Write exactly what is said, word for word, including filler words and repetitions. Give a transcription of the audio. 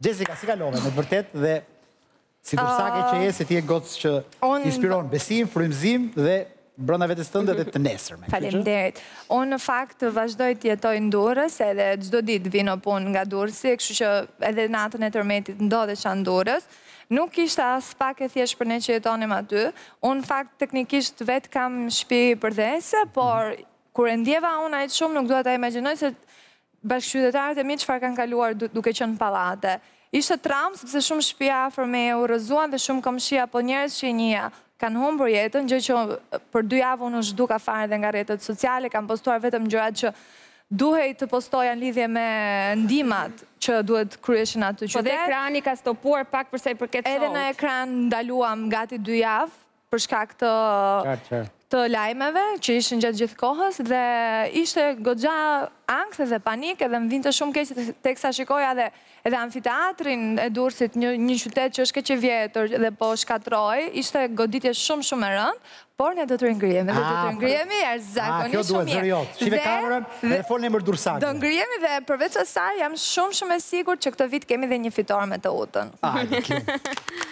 Jessica, si kalove, me të vërtet dhe si kur sake që je se ti e gocë që inspiron besim, frymëzim dhe brenda vetës tënde dhe të nesërme. Faleminderit. Unë në fakt vazhdoj të jetoj në Durrës, edhe çdo ditë vi në punë nga Durrësi, kështu që edhe natën e tërmetit ndodhesha në Durrës. Nuk ishte as pak e thjesht për ne që jetonim aty. Unë në fakt teknikisht vetë kam shtëpi përdhese, por kur e ndjeva unë aq shumë nuk dua ta imagjinoj se bashkëqytetarët e mi çfarë kanë kaluar duke qenë në pallate. Ishte traum sepse shumë shtëpia afër me u rrëzuan dhe shumë komshi apo njerëz që njëja kanë humbur jetën, gjë që për dy javë unë u zhduka fare dhe nga rrjetet sociale, kam postuar vetëm gjërat që duhej të postoja në lidhje me ndihmat që duhet kryeshin aty qytet. Po dhe ekrani ka stopuar pak përsa i përket showut. Edhe në ekran ndaluam gati dy javë për shkak të të lajmeve që ishin gjatë gjithë kohës dhe ishte goxha ankth dhe panik edhe më vinte shumë keq teksa shikoja edhe edhe amfiteatrin e Durrësit, një një qytet që është keq i vjetër dhe po shkatroi, ishte goditje shumë shumë e rëndë, por ne do të ringrihemi, do të ringrihemi jashtëzakonisht shumë mirë. Kjo duhet zëri jot. Shive kamerën dhe folni emër Durrësakut. Do ngrihemi dhe përveç asaj jam shumë shumë e sigurt që këtë vit kemi dhe një fitore me të utën.